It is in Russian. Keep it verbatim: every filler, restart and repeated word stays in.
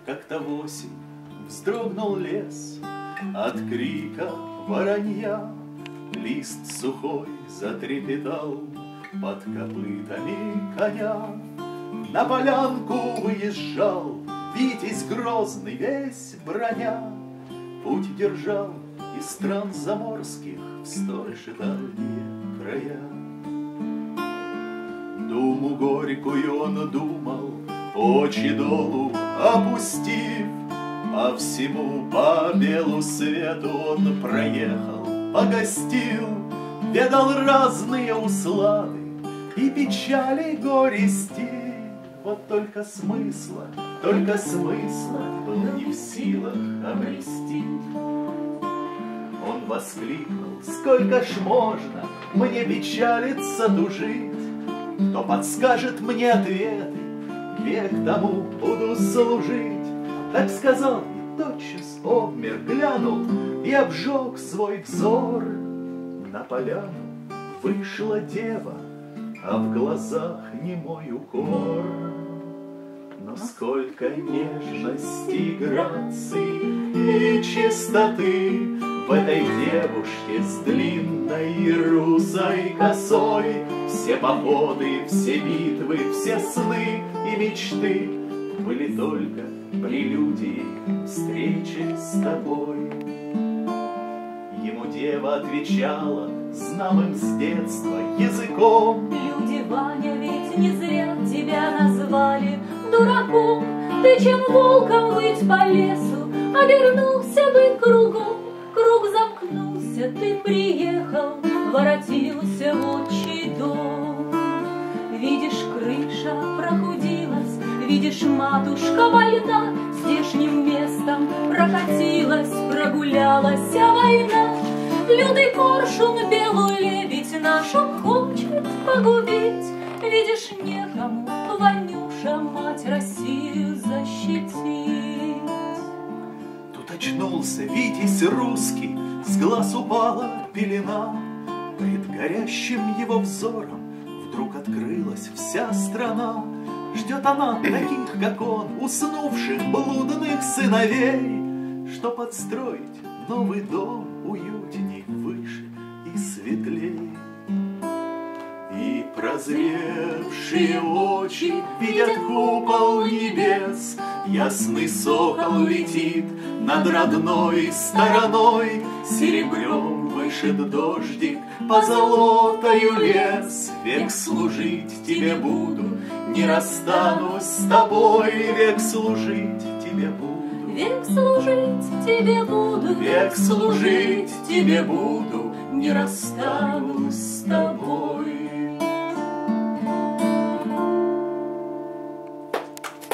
Как-то в осень вздрогнул лес от крика воронья, лист сухой затрепетал под копытами коня. На полянку выезжал Витязь грозный, весь броня, путь держал из стран заморских в столь же дальние края. Думу горькую он думал, очи долу опустив, по всему по белу свету он проехал, погостил, ведал разные услады и печали горести. Вот только смысла, только смысла был не в силах обрести. Он воскликнул: сколько ж можно мне печалиться, тужить? Кто подскажет мне ответы, век тому буду служить. Так сказал и тотчас обмер, глянул и обжег свой взор. На поляну вышла дева, а в глазах немой укор. Но сколько нежности, и грации и чистоты в этой девушке с длинной русой косой. Все походы, все битвы, все сны и мечты были только прелюдией встречи с тобой. Ему дева отвечала знамым с детства языком: люди, Ваня, ведь не зря тебя назвали дураком. Ты чем волком выть по лесу, обернулся бы кругом. Круг замкнулся, ты приехал, воротился в отчий дом. Видишь, крыша прохудилась, видишь, матушка больна, здешним местом прокатилась, прогулялась война. Лютый коршун, белую лебедь нашу хочет погубить. Видишь, некому, Ванюша, мать Россию защитить. Тут очнулся Витязь русский, с глаз упала пелена. Перед горящим его взором вдруг открылась вся страна. Ждет она таких, как он, уснувших блудных сыновей, что подстроить новый дом уютней, выше и светлей. И прозревшие очи видят купол небес, ясный сокол летит над родной стороной, серебрем вышит дождик, позолотою лес. Век служить тебе буду, не расстанусь с тобой, век служить тебе буду. Век служить тебе буду, Век служить тебе буду, не расстанусь с тобой.